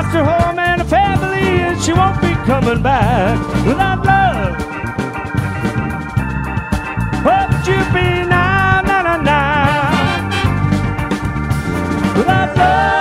lost her home and her family, and she won't be coming back without love. What would you be now, now, now, now, without love?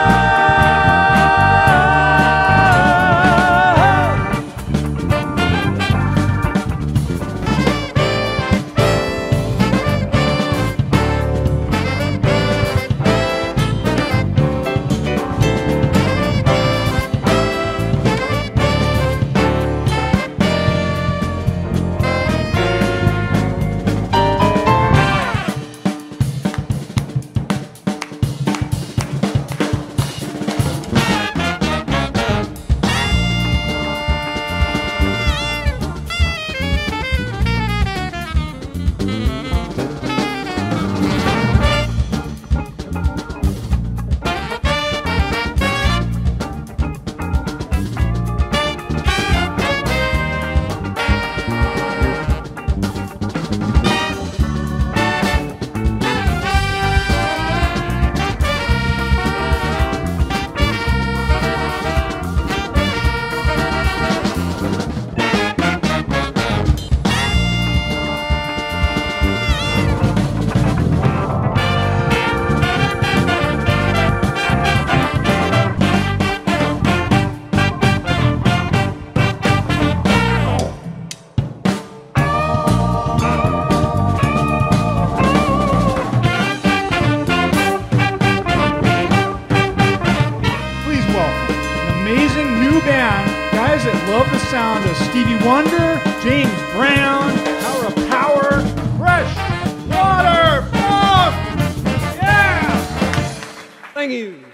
Guys that love the sound of Stevie Wonder, James Brown, Tower of Power, Fresh Water Funk! Yeah! Thank you.